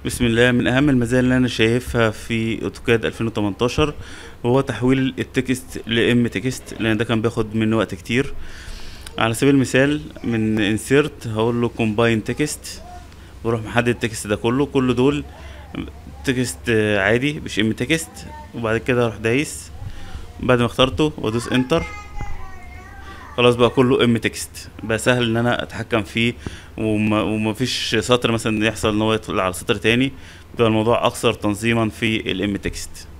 بسم الله. من اهم المزايا اللي انا شايفها في اوتوكاد 2018 هو تحويل التكست لام تكست، لان ده كان بياخد مني وقت كتير. على سبيل المثال من انسيرت هقول له كومباين تكست، بروح محدد التكست ده كل دول تكست عادي مش ام تكست. وبعد كده اروح دايس بعد ما اخترته وادوس انتر، خلاص بقى كله ام تكست، بقى سهل ان انا اتحكم فيه. ومفيش سطر مثلا يحصل ان هو يدخل على سطر تاني، بيبقى الموضوع اكثر تنظيما في الام تكست.